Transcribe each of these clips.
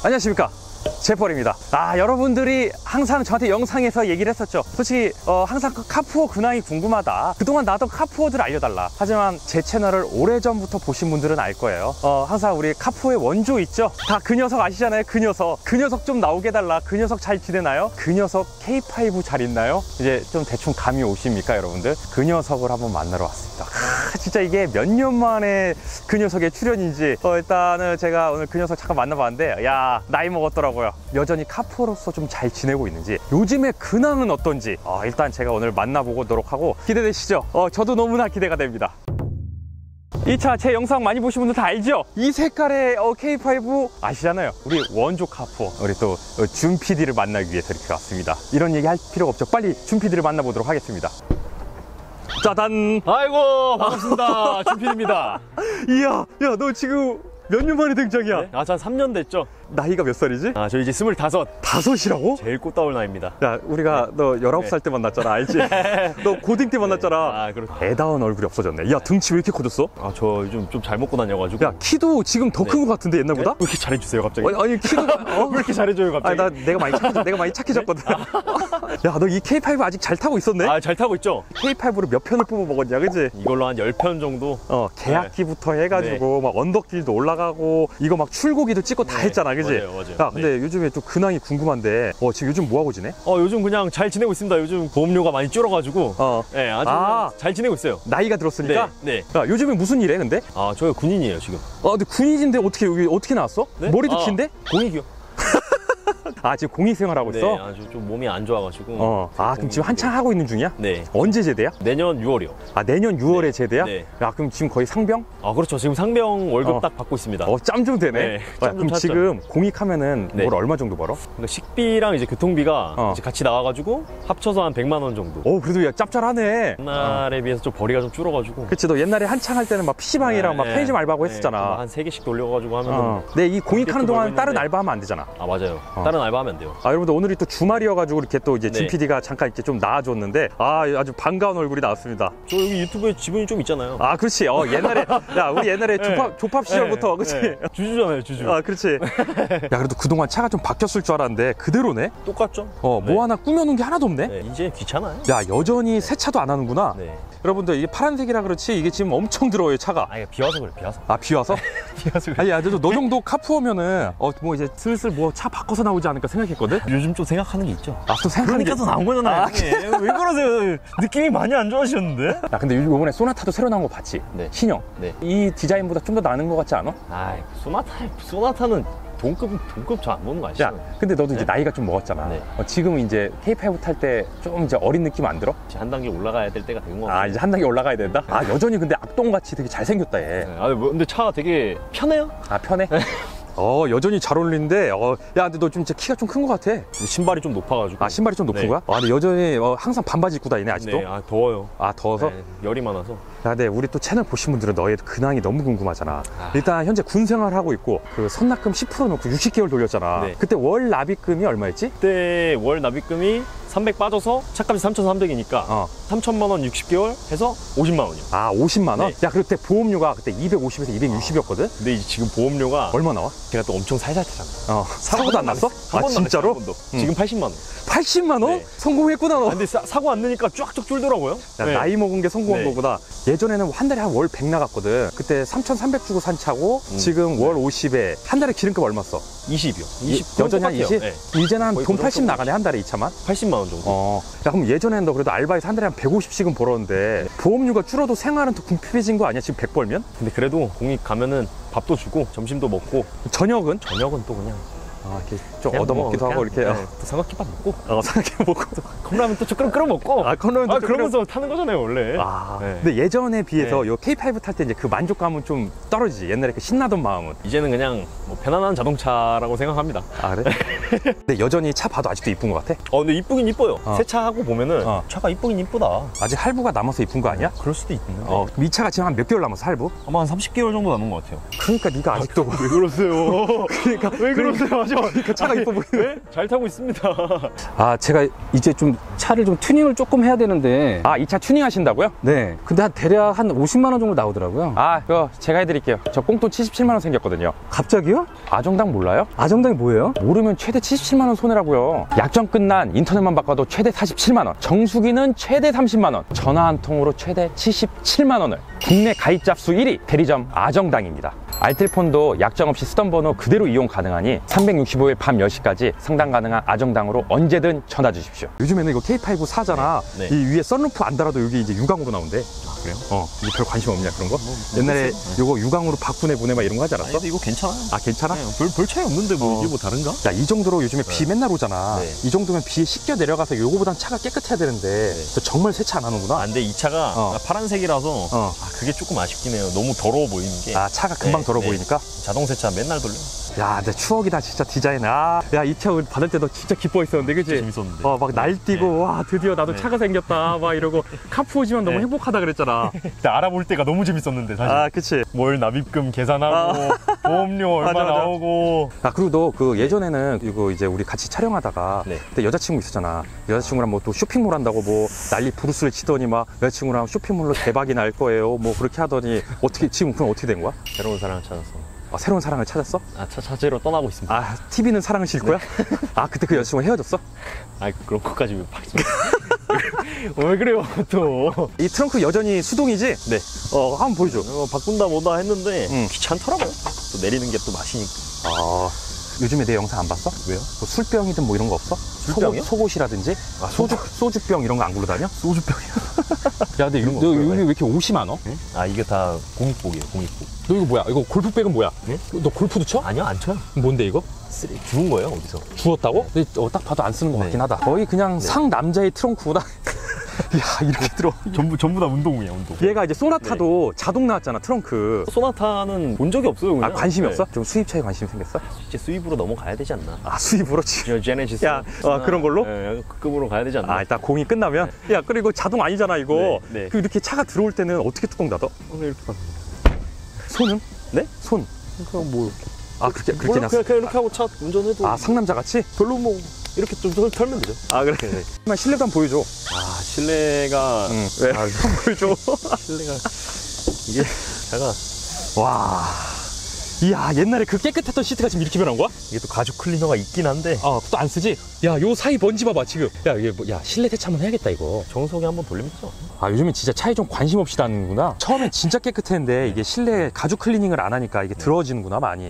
안녕하십니까, 제펄입니다. 여러분들이 항상 저한테 영상에서 얘기를 했었죠. 솔직히 항상 그 카푸어 근황이 궁금하다, 그동안 나도 카푸어들 알려달라. 하지만 제 채널을 오래전부터 보신 분들은 알 거예요. 항상 우리 카푸어의 원조 있죠. 다 그 녀석 아시잖아요. 그 녀석 좀 나오게 해달라. 그 녀석 잘 지내나요? 그 녀석 K5 잘 있나요? 이제 좀 대충 감이 오십니까 여러분들? 그 녀석을 한번 만나러 왔습니다. 진짜 이게 몇 년 만에 그 녀석의 출연인지. 일단은 제가 오늘 그 녀석 잠깐 만나봤는데, 야, 나이 먹었더라고요. 여전히 카푸어로서 좀 잘 지내고 있는지, 요즘의 근황은 어떤지 일단 제가 오늘 만나보도록 하고, 기대되시죠? 저도 너무나 기대가 됩니다. 이 차 제 영상 많이 보신 분들 다 알죠? 이 색깔의 K5 아시잖아요. 우리 원조 카푸어, 우리 또 준 PD를 만나기 위해서 이렇게 왔습니다. 이런 얘기 할 필요가 없죠. 빨리 준 PD를 만나보도록 하겠습니다. 짜잔! 아이고, 반갑습니다. 준 PD입니다. 이야, 야, 너 지금 몇 년 만에 등장이야? 네? 한 3년 됐죠? 나이가 몇 살이지? 저 이제 25. 다섯이라고? 제일 꽃다울 나이입니다. 야, 우리가 너 19살 때 만났잖아, 알지? 너 고딩 때 만났잖아. 그렇죠. 애다운 얼굴이 없어졌네. 야, 등치 왜 이렇게 커졌어? 저 요즘 좀 잘 먹고 다녀가지고. 야, 키도 지금 더 큰 것 같은데, 옛날보다? 왜 이렇게 잘해주세요, 갑자기? 아니, 키도 왜 이렇게 잘해줘요, 갑자기? 내가 많이 착해졌거든. 야, 너 이 K5 아직 잘 타고 있었네? 잘 타고 있죠? K5로 몇 편을 뽑아 먹었냐, 그치? 이걸로 한 10편 정도? 계약기부터 해가지고 막 언덕길도 올라가고, 이거 막 출고기도 찍고 다 했잖아, 그치? 맞아요. 야, 근데 요즘에 좀 근황이 궁금한데, 지금 요즘 뭐하고 지내? 요즘 그냥 잘 지내고 있습니다. 요즘 보험료가 많이 줄어가지고. 아주 잘 지내고 있어요. 나이가 들었으니까? 네. 야, 요즘에 무슨 일 해, 근데? 저 군인이에요, 지금. 근데 군인인데 어떻게 나왔어? 네? 머리도 긴데? 공익이요. 지금 공익 생활하고 있어? 네, 아주 좀 몸이 안 좋아가지고. 그럼 지금 한창 하고 있는 중이야? 네. 언제 제대야? 내년 6월이요. 내년 6월에 제대야? 네. 야, 그럼 지금 거의 상병? 그렇죠. 지금 상병 월급 딱 받고 있습니다. 짬 좀 되네. 네, 짬 좀 그럼 찼죠. 지금 공익하면은 뭘 얼마 정도 벌어? 그러니까 식비랑 이제 교통비가 이제 같이 나와가지고 합쳐서 한 100만 원 정도. 그래도 야, 짭짤하네. 옛날에 비해서 좀 벌이가 좀 줄어가지고. 그치, 너 옛날에 한창 할 때는 막 PC방이랑 막 편의점 알바하고 했었잖아. 한 3개씩 돌려가지고 하면. 근데 이 공익하는 동안 다른 알바하면 안 되잖아. 맞아요. 다른 알바하면 안 돼요. 여러분들, 오늘이 또 주말이어가지고 이렇게 또 이제 준 네. PD가 잠깐 이렇게 좀 나와줬는데, 아주 반가운 얼굴이 나왔습니다. 저 여기 유튜브에 지분이 좀 있잖아요. 그렇지. 옛날에, 야, 우리 옛날에 조팝 시절부터, 그치? 주주잖아요, 주주. 그렇지. 야, 그래도 그동안 차가 좀 바뀌었을 줄 알았는데, 그대로네? 똑같죠? 뭐 하나 꾸며놓은 게 하나도 없네? 이제 귀찮아요. 야, 여전히 세차도 안 하는구나? 네. 여러분들, 이게 파란색이라 그렇지, 이게 지금 엄청 들어요, 차가. 비 와서 그래, 비 와서. 비 와서? 비 와서 그래. 야, 너 정도 카푸어면은, 뭐 이제 슬슬 뭐 차 바꿔서 나오지 않을까 생각했거든? 요즘 좀 생각하는 게 있죠. 또 생각하는 그러니까 더 나온 거잖아요. 왜 그러세요? 느낌이 많이 안 좋아지셨는데? 야, 근데 요번에 소나타도 새로 나온 거 봤지? 네. 신형. 네. 이 디자인보다 좀 더 나은 거 같지 않아? 소나타는 동급 잘 안 보는 거 아시죠? 야, 근데 너도 이제 나이가 좀 먹었잖아. 네. 지금은 이제 K5 탈 때 좀 이제 어린 느낌 안 들어? 이제 한 단계 올라가야 될 때가 된 거 같아요. 이제 한 단계 올라가야 된다? 여전히 근데 악동같이 되게 잘생겼다, 얘. 근데 차가 되게 편해요? 편해? 여전히 잘 어울리는데, 야, 근데 너 진짜 키가 좀 큰 거 같아. 신발이 좀 높아가지고. 신발이 좀 높은 네. 거야? 근데 여전히 항상 반바지 입고 다니네, 아직도? 네, 더워요. 더워서? 네, 열이 많아서. 야, 근데 우리 또 채널 보신 분들은 너의 근황이 너무 궁금하잖아. 일단 현재 군 생활을 하고 있고, 그 선납금 10% 넣고 60개월 돌렸잖아. 네. 그때 월 납입금이 얼마였지? 그때 월 납입금이 300 빠져서 차값이 3,300이니까 3천만 원 60개월 해서 50만 원이요. 50만 원? 네. 야, 그때 보험료가 그때 250에서 260이었거든? 근데 이제 지금 보험료가 얼마 나와? 제가 또 엄청 살살 타잖아요. 사고도 안 났어? 한 번도 진짜로? 안 했어요, 한 번도. 지금 80만 원. 80만 원? 네. 성공했구나, 너. 근데 사고 안 나니까 쫙쫙 줄더라고요. 야, 나이 먹은 게 성공한 네. 거구나. 예전에는 한 달에 한 월 100 나갔거든. 그때 3,300 주고 산 차고, 지금 월 50에 한 달에 기름값 얼마 써? 20이요. 20. 여전히 한 20? 네. 이제는 한 거의 돈 그 80 정도. 나가네, 한 달에 이 차만? 80만 원 정도. 야, 그럼 예전에는 너 그래도 알바에서 한 달에 한 150씩은 벌었는데, 보험료가 줄어도 생활은 더 궁핍해진 거 아니야, 지금 100 벌면? 근데 그래도 공익 가면은 밥도 주고 점심도 먹고 저녁은? 저녁은 또 그냥 이렇게 좀 얻어먹기도 하고, 이렇게. 또 삼각김밥 먹고 생각해 먹고. 컵라면 또 끓여 먹고. 컵라면 또 그러면서 타는 거잖아요, 원래. 네. 근데 예전에 비해서 요 K5 탈 때 이제 그 만족감은 좀 떨어지지. 옛날에 그 신나던 마음은. 이제는 그냥 뭐 편안한 자동차라고 생각합니다. 그래? 근데 여전히 차 봐도 아직도 이쁜 것 같아? 근데 이쁘긴 이뻐요. 세차하고 보면은 차가 이쁘긴 이쁘다. 아직 할부가 남아서 이쁜 거 아니야? 그럴 수도 있는데. 이 차가 지금 한 몇 개월 남았어, 할부? 아마 한 30개월 정도 남은 것 같아요. 그러니까 네가 아직도 왜 그러세요? 그러니까 왜 그러세요? 아직 그 차가 이뻐 보이네. 네? 잘 타고 있습니다. 아, 제가 이제 좀 차를 좀 튜닝을 조금 해야 되는데. 아, 이 차 튜닝 하신다고요? 네. 근데 대략 한 50만 원 정도 나오더라고요. 아, 그거 제가 해드릴게요. 저 꽁돈 77만 원 생겼거든요. 갑자기요? 아정당 몰라요? 아정당이 뭐예요? 모르면 최대 77만 원 손해라고요. 약정 끝난 인터넷만 바꿔도 최대 47만 원, 정수기는 최대 30만 원, 전화 한 통으로 최대 77만 원을. 국내 가입자 수 1위 대리점 아정당입니다. 알뜰폰도 약정 없이 쓰던 번호 그대로 이용 가능하니 365일 밤 10시까지 상담 가능한 아정당으로 언제든 전화 주십시오. 요즘에는 이거 K5 사잖아. 네. 이 위에 썬루프 안 달아도 여기 이제 유광으로 나온대. 아, 그래요? 이거 별 관심 없냐 그런 거? 옛날에 요거 유광으로 바꾸네 보내 막 이런 거 하지 않았어? 근데 이거 괜찮아요. 아, 괜찮아? 네, 별 차이 없는데 뭐 이게 뭐 다른가? 야, 이 정도로 요즘에 비 맨날 오잖아. 네. 이 정도면 비에 씻겨 내려가서 요거보단 차가 깨끗해야 되는데 저 정말 세차 안 하는구나. 아, 근데 이 차가 파란색이라서 그게 조금 아쉽긴 해요. 너무 더러워 보이는 게. 아, 차가 금방 더러워 보이니까? 자동 세차 맨날 돌려. 야, 내 추억이다 진짜 디자인. 아, 야, 이 차 받을 때 너 진짜 기뻐했었는데, 그지? 재밌었는데. 막 날뛰고, 와, 드디어 나도 차가 생겼다, 막 이러고 카푸어지만 너무 행복하다 그랬잖아. 그때 알아볼 때가 너무 재밌었는데 사실. 아, 그치. 월 납입금 계산하고 보험료 얼마 맞아, 맞아. 나오고. 아, 그리고 너 그 예전에는 이거 이제 우리 같이 촬영하다가 네. 그때 여자친구 있었잖아. 여자친구랑 뭐 또 쇼핑몰 한다고 뭐 난리 부르스를 치더니 막 여자친구랑 쇼핑몰로 대박이 날 거예요. 뭐 그렇게 하더니 어떻게, 지금 그럼 어떻게 된 거야? 새로운 사랑을 찾았어. 아, 새로운 사랑을 찾았어? 차 찾으러 떠나고 있습니다. 아, TV는 사랑을 실 거야? 아, 그때 그 여자친구 헤어졌어? 아, 그런 것까지 왜 박수? 왜 그래요 또? 이 트렁크 여전히 수동이지? 네. 한번 보여줘. 바꾼다 뭐다 했는데 응. 귀찮더라고요. 또 내리는 게 또 맛이니까. 아, 요즘에 내 영상 안 봤어? 왜요? 뭐 술병이든 뭐 이런 거 없어? 술병이요? 속옷이라든지? 아, 소주병 이런 거 안 굴러 다녀? 소주병이요? 야, 근데 이런 거 너 없어요. 여기 왜 이렇게 옷이 많어? 아, 이게 다 공익복이에요, 공익복. 너 이거 뭐야? 이거 골프백은 뭐야? 네? 너 골프도 쳐? 아니요, 안 쳐요. 뭔데 이거? 주운 거예요, 어디서? 주웠다고? 근데 딱 봐도 안 쓰는 것 같긴 하다. 거의 그냥 상남자의 트렁크구나. 야, 이렇게 들어. 전부 다 운동이에요, 운동. 얘가 이제 소나타도 자동 나왔잖아, 트렁크. 소나타는 본 적이 없어요, 그냥. 아, 관심이 네. 없어? 좀 수입차에 관심 생겼어? 이제 수입으로 넘어가야 되지 않나? 아, 수입으로 지금. 제네시스. 야, 그런 걸로? 네, 그 급으로 가야 되지 않나? 아, 일단 공이 끝나면? 야, 그리고 자동 아니잖아, 이거. 네, 네. 그 이렇게 차가 들어올 때는 어떻게 뚜껑 닫아? 오늘 이렇게 봐. 손은? 네? 손. 그냥 뭐 이렇게. 아, 그렇게 그냥 이렇게 하고 차 운전해도. 아, 상남자 같이? 별로 뭐 이렇게 좀 털면 되죠. 아, 그래? 네. 정말 실내도 한번 보여줘. 아, 실내가. 응. 왜? 아, 한번 보여줘. 실내가. 이게 차가. 와. 이야, 옛날에 그 깨끗했던 시트가 지금 이렇게 변한 거야? 이게 또 가죽 클리너가 있긴 한데. 아, 또 안 쓰지? 야, 요 사이 먼지 봐봐, 지금. 야, 이게 뭐, 야, 실내 세차 한번 해야겠다, 이거. 정수기 한번 돌리면 되죠. 아, 요즘엔 진짜 차에 좀 관심 없이 다니는구나. 처음엔 진짜 깨끗했는데, 이게 실내 가죽 클리닝을 안 하니까 이게 더러워지는구나, 많이.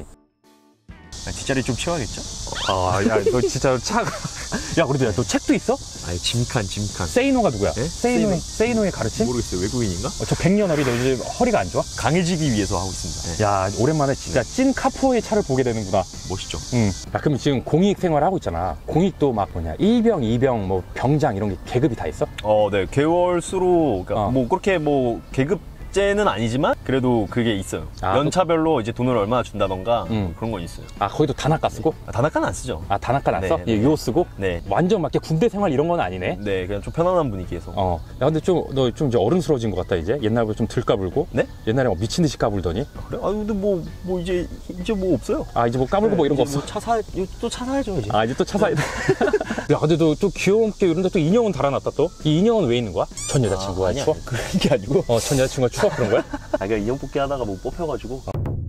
뒷자리 좀 치워야겠죠? 아, 야, 너 진짜 차가. 야, 그래도 야, 너 책도 있어? 아니, 짐칸. 세이노가 누구야? 네? 세이노의 가르침? 모르겠어요. 외국인인가? 저 백년어리 너 이제 허리가 안 좋아? 강해지기 위해서 하고 있습니다. 네. 야, 오랜만에 진짜 찐 카푸어의 차를 보게 되는구나. 멋있죠? 응. 야, 그럼 지금 공익 생활 하고 있잖아. 공익도 막 뭐냐, 1병, 2병, 뭐 병장 이런 게 계급이 다 있어? 네. 개월 수로, 그러니까 뭐 그렇게 뭐 계급제는 아니지만 그래도 그게 있어요. 아, 연차별로 이제 돈을 얼마나 준다던가 그런 건 있어요. 아, 거기도 단학가 쓰고? 단학가는 안 쓰죠. 아, 단학가 안 써? 네, 네. 요 쓰고? 네. 완전 막 이렇게 군대 생활 이런 건 아니네? 네, 그냥 좀 편안한 분위기에서. 야, 근데 너 좀 이제 어른스러워진 것 같다, 이제? 옛날보다 좀 덜 까불고? 네? 옛날에 막 미친 듯이 까불더니? 그래? 아, 근데 뭐 이제 뭐 없어요. 아, 이제 뭐 까불고 뭐 이런 거 없어? 또 차 사야죠, 이제. 아, 이제 또 차 사야 돼. 야, 근데 너 또 귀여운게 이런데 또 인형은 달아놨다, 또? 이 인형은 왜 있는 거야? 전 여자친구가 아니야. 추억? 그런 게 아니고. 전 여자친구가 추억 그런 거야? 그러니까 인형 뽑기 하다가 뭐 뽑혀가지고.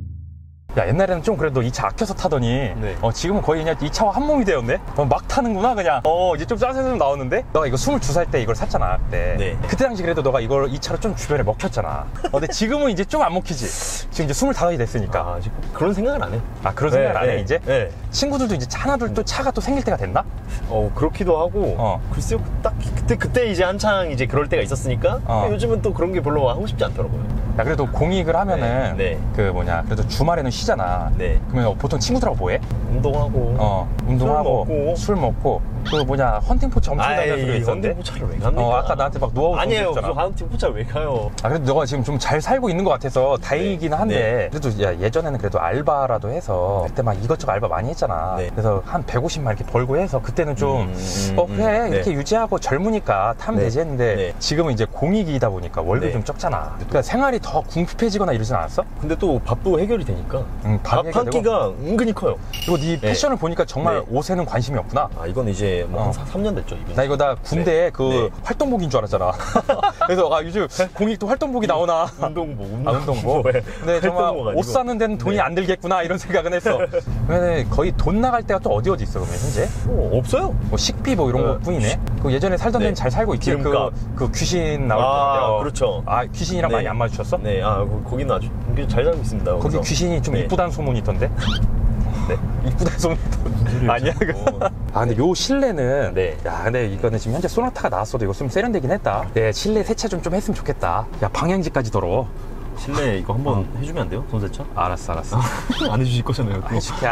야, 옛날에는 좀 그래도 이 차 아껴서 타더니 네. 지금은 거의 그냥 이 차와 한 몸이 되었네. 막 타는구나 그냥. 이제 좀 짜증 좀 나오는데. 너가 이거 22살 때 이걸 샀잖아, 그때. 네. 그때 당시 그래도 너가 이 차로 좀 주변에 먹혔잖아. 근데 지금은 이제 좀 안 먹히지. 지금 이제 25이 됐으니까. 아, 아직 그런 생각을 안 해. 아, 그런 생각을 안 해, 네. 이제? 네. 친구들도 이제 하나둘 또 차가 또 생길 때가 됐나? 그렇기도 하고. 글쎄요, 딱 그때 이제 한창 이제 그럴 때가 있었으니까. 요즘은 또 그런 게 별로 하고 싶지 않더라고요. 야, 그래도 공익을 하면은 네. 그래도 주말에는 쉬잖아. 네. 그러면 보통 친구들하고 뭐 해? 운동하고. 운동하고 술 먹고 헌팅포차 엄청 다녔을 때 있었는데. 헌팅포차를 왜 갑니까? 아까 나한테 막 노하우 아니에요. 줬잖아. 헌팅포차 왜 가요? 아, 그래도 너가 지금 좀 잘 살고 있는 것 같아서 다행이긴 한데. 그래도 예전에는 그래도 알바라도 해서 그때 막 이것저것 알바 많이 했잖아. 그래서 한 150만 이렇게 벌고 해서 그때는 좀 그래 이렇게 유지하고 젊으니까 타면 되지 했는데 지금은 이제 공익이다 보니까 월급이 좀 적잖아. 그러니까 생활이 더 궁핍해지거나 이러진 않았어? 근데 또 밥도 해결이 되니까. 밥 한 끼가 은근히 커요. 그리고 네 이 패션을 보니까 정말 옷에는 관심이 없구나. 아, 이건 이제 뭐 한 3년 됐죠, 이분. 나 이거 나 군대에 그 활동복인 줄 알았잖아. 그래서 요즘 공익도 활동복이 나오나. 운동복. 운동복. 근데 정말 옷 사는 데는 돈이 안 들겠구나 이런 생각은 했어. 그러면 거의 돈 나갈 때가 또 어디 있어 그러면 현재? 없어요. 뭐 식비 뭐 이런 것뿐이네. 그 예전에 살던 데는 잘 살고 있지. 그 귀신 나올 때. 그렇죠. 아 귀신이랑 많이 안 마주쳤어? 네, 거기는 아주 잘 살고 있습니다. 거기 거기서. 귀신이 좀 이쁘다는 소문이 있던데. 네. 이쁘다는 소문이 있던데. 아니야 그거. 아 근데 요 실내는 야 근데 이거는 지금 현재 소나타가 나왔어도 이거 좀 세련되긴 했다. 네 실내 세차 좀 했으면 좋겠다. 야 방향지까지 더러워. 실내 이거 한번 해주면 안 돼요? 손세차? 알았어 안 해주실 거잖아요. 해줄게.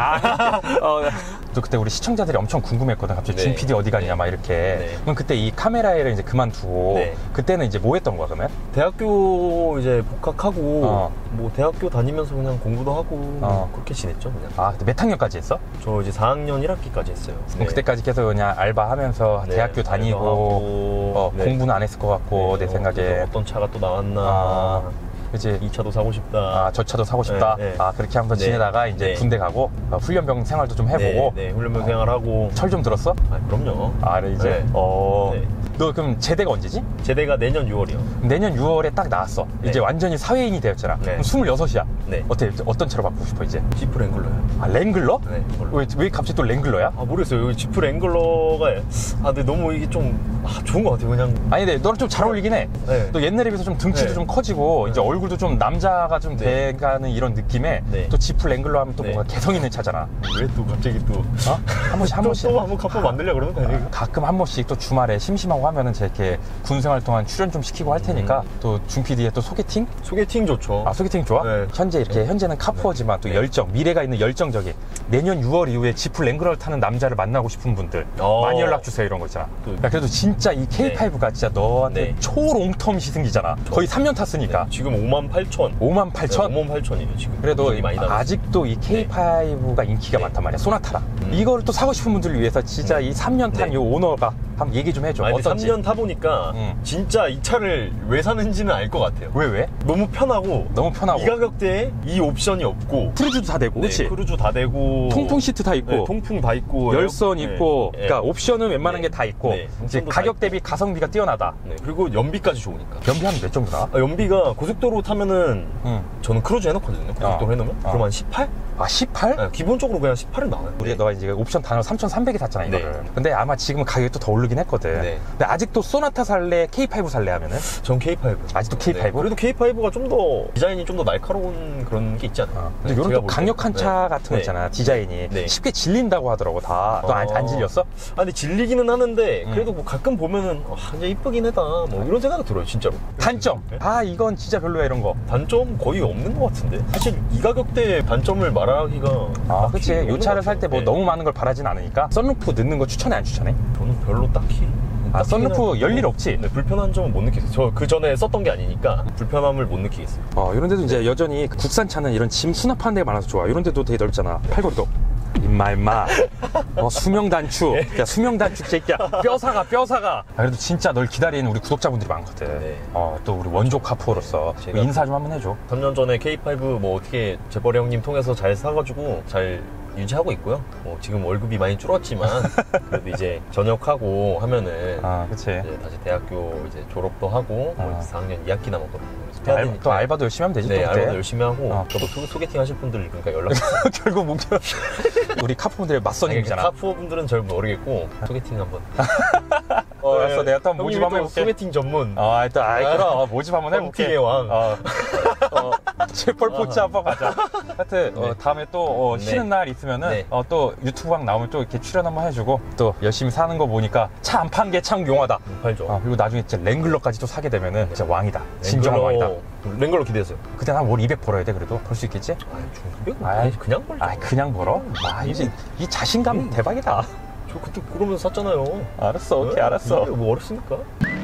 또 그때 우리 시청자들이 엄청 궁금했거든. 갑자기 준 PD 어디 갔냐 막 이렇게. 그럼 그때 이 카메라를 이제 그만두고 그때는 이제 뭐 했던 거야 그러면? 대학교 이제 복학하고 뭐 대학교 다니면서 그냥 공부도 하고 그렇게 지냈죠 그냥. 아 그때 몇 학년까지 했어? 저 이제 4학년 1학기까지 했어요. 그럼 그때까지 계속 그냥 알바하면서 대학교 다니고 공부는 안 했을 것 같고 내 생각에. 어떤 차가 또 나왔나. 그치. 이 차도 사고 싶다. 저 차도 사고 싶다. 그렇게 한번 지내다가 이제 군대 가고 훈련병 생활도 좀 해보고. 훈련병 생활하고. 철 좀 들었어? 그럼요. 이제. 너 그럼 제대가 언제지? 제대가 내년 6월이요. 내년 6월에 딱 나왔어. 이제 완전히 사회인이 되었잖아. 그럼 26이야. 어떤 차로 바꾸고 싶어 이제? 지프 랭글러요. 랭글러? 네. 왜 갑자기 또 랭글러야? 모르겠어요. 여기 지프 랭글러가 근데 너무 이게 좀 좋은 것 같아요. 그냥. 아니 근데 너랑 좀 잘 어울리긴 해. 또 옛날에 비해서 좀 등치도 좀 커지고 이제 얼굴도 좀 남자가 좀 돼가는 이런 느낌에 또 지프 랭글러 하면 또 뭔가 개성 있는 차잖아. 왜 또 갑자기 또 한 번씩 또 한번 갑바 만들려고 그러는 거 아니에요? 가끔 한 번씩 또 주말에 심심하고 하면은 제 이렇게 군생활 동안 출연 좀 시키고 할 테니까 또 준 PD의 또 소개팅? 소개팅 좋죠. 소개팅 좋아? 현재 현재는 카푸어지만 또 열정, 미래가 있는 열정적인 내년 6월 이후에 지프 랭글러를 타는 남자를 만나고 싶은 분들 많이 연락 주세요 이런 거 있잖아. 그래도 진짜 이 K5가 진짜 너한테 초롱텀 시승기잖아. 거의 3년 탔으니까. 지금 58,000. 58,000? 58,000이에요 지금. 그래도 많이 아직도 이 K5가 인기가 많단 말이야. 소나타라. 이거를 또 사고 싶은 분들을 위해서 진짜 이 3년 탄 이 오너가 한번 얘기 좀 해줘. 어떤지. 3년 타보니까 진짜 이 차를 왜 사는지는 알 것 같아요. 왜? 너무 편하고 이 가격대에 이 옵션이 없고 크루즈도 다 되고 그치? 크루즈 다 되고 통풍 시트 다 있고 통풍 다 있고 열선 있고 그러니까 옵션은 웬만한 게 다 있고 이제 가격 대비 가성비가 뛰어나다. 그리고 연비까지 좋으니까. 연비 한 몇 정도 나와? 연비가 고속도로 타면은 저는 크루즈 해놓거든요. 고속도로 해놓으면 그럼 한 18? 18? 기본적으로 그냥 18은 나와요. 너가 이제 옵션 단어 3,300에 샀잖아 이거를. 근데 아마 지금은 가격이 또 더 오르긴 했거든. 근데 아직도 소나타 살래? K5 살래 하면은? 전 K5. 아직도 K5? 그래도 K5가 좀 더 디자인이 좀 더 날카로운 그런 게 있지 않아요? 근데 이런 또 강력한 차 같은 거 있잖아. 디자인이 쉽게 질린다고 하더라고 다. 또 안 질렸어? 근데 질리기는 하는데 그래도 뭐 가끔 보면은 이제 이쁘긴 하다 뭐 이런 생각이 들어요 진짜로. 단점? 이건 진짜 별로야 이런 거. 단점 거의 없는 것 같은데. 사실 이 가격대에 단점을 말하기가 그치. 이 차를 살 때 뭐 너무 많은 걸 바라진 않으니까. 썬루프 넣는 거 추천해 안 추천해? 저는 별로 딱히. 썬루프 열 일 없지? 불편한 점은 못 느끼겠어요. 저 그 전에 썼던 게 아니니까 불편함을 못 느끼겠어요. 이런 데도 이제 여전히 국산차는 이런 짐 수납하는 데가 많아서 좋아. 이런 데도 되게 넓잖아. 팔걸이도. 임마. 수명 단축. 야, 수명 단축 새끼야. 뼈사가. 그래도 진짜 널 기다리는 우리 구독자분들이 많거든. 또 우리 원조 카푸어로서 인사 좀 한번 해줘. 3년 전에 K5 뭐 어떻게 재벌이 형님 통해서 잘 사가지고 잘 유지하고 있고요. 지금 월급이 많이 줄었지만 그래도 이제 전역하고 하면은 그치. 이제 다시 대학교 이제 졸업도 하고 4학년 2학기 남았거든요. 또 알바도 열심히 하면 되지. 또 알바도 열심히 하고 저도 소개팅 하실 분들 그러니까 연락 결국 목표 우리 카푸어분들의 맞선님이잖아. 카푸어분들은 잘 모르겠고 소개팅 한번. 알았어. 내가 또 모집 한번 해볼게. 소개팅 전문. 그럼 모집 한번 해볼게. 썸팅의 왕. 재벌 포츠 한번 가자. 하여튼 다음에 또 쉬는 날 있으면은 또 유튜브방 나오면 또 이렇게 출연 한번 해주고 또 열심히 사는 거 보니까 차 안 판 게 참 용하다. 팔죠. 그리고 나중에 진짜 랭글러까지 또 사게 되면은 진짜 왕이다. 진정한 왕이다. 랭글러 기대했어요. 그때 한 월 200 벌어야 돼 그래도. 벌 수 있겠지? 그냥 벌죠. 그냥 벌어? 이제 이 자신감 대박이다. 저 그때 그러면서 샀잖아요. 알았어. 오케이 알았어. 뭐 어렸으니까.